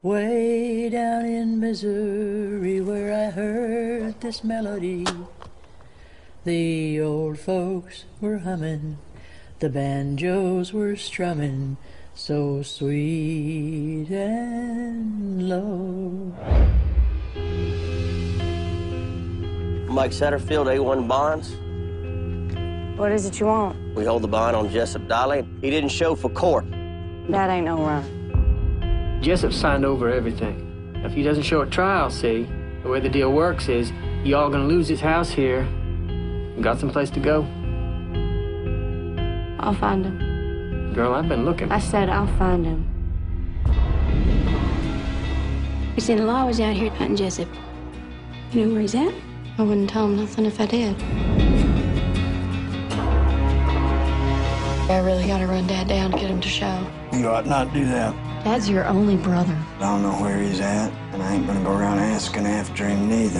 Way down in Missouri where I heard this melody, the old folks were humming, the banjos were strumming, so sweet and low. Mike Satterfield, A1 Bonds. What is it you want? We hold the bond on Jessup Dolly. He didn't show for court. That ain't no run. Jessup signed over everything. If he doesn't show at trial, see, the way the deal works is y'all gonna lose his house here and got someplace to go. I'll find him. Girl, I've been looking. I said I'll find him. You see, the law was out here hunting Jessup. You know where he's at? I wouldn't tell him nothing if I did. I really gotta run Dad down to get him to show. You ought not do that. Dad's your only brother. I don't know where he's at, and I ain't gonna go around asking after him neither.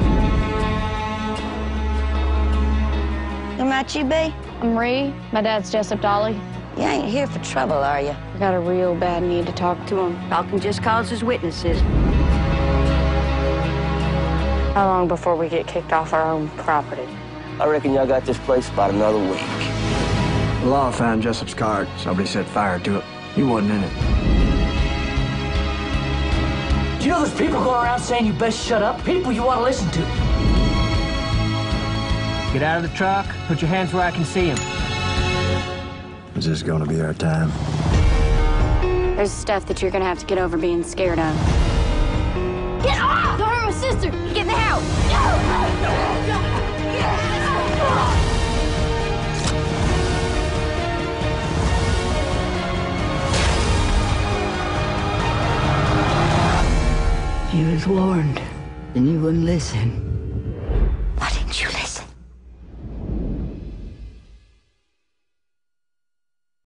Who might you be? I'm Ree. My dad's Jessup Dolly. You ain't here for trouble, are you? I got a real bad need to talk to him. Talking just causes witnesses. How long before we get kicked off our own property? I reckon y'all got this place about another week. The law found Jessup's card. Somebody set fire to it. He wasn't in it. Do you know there's people going around saying you best shut up? People you want to listen to. Get out of the truck, put your hands where I can see him. Is this gonna be our time? There's stuff that you're gonna have to get over being scared of. Get off! Don't hurt my sister! Get in the house! You was warned, and you wouldn't listen.